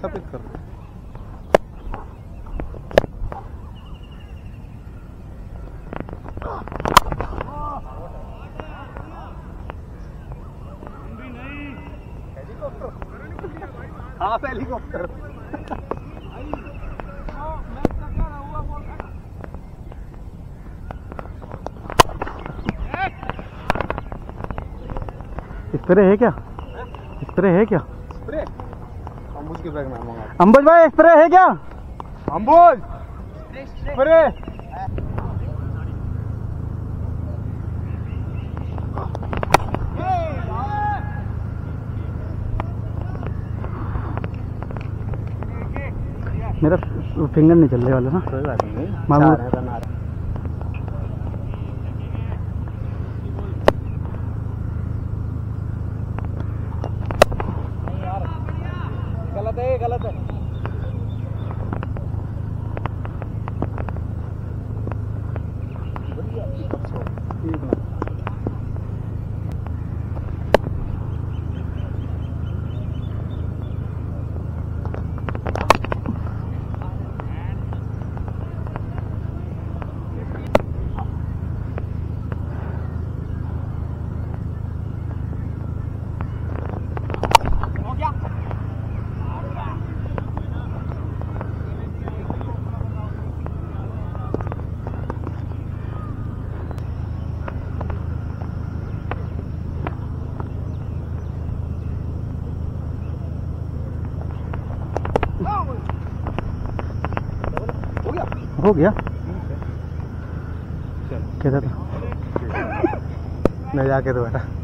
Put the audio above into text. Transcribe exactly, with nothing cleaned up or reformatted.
सफेद कर दो। Half helicopter. स्प्रे है क्या? स्प्रे है क्या? स्प्रे अंबुज के बैग में मंगा। अंबुज भाई स्प्रे है क्या? अंबुज स्प्रे। मेरा फिंगर नहीं चलने वाला ना। कोई बात नहीं। मामू गलत है, गलत है। हो गया क्या था? मैं जाके तो बेटा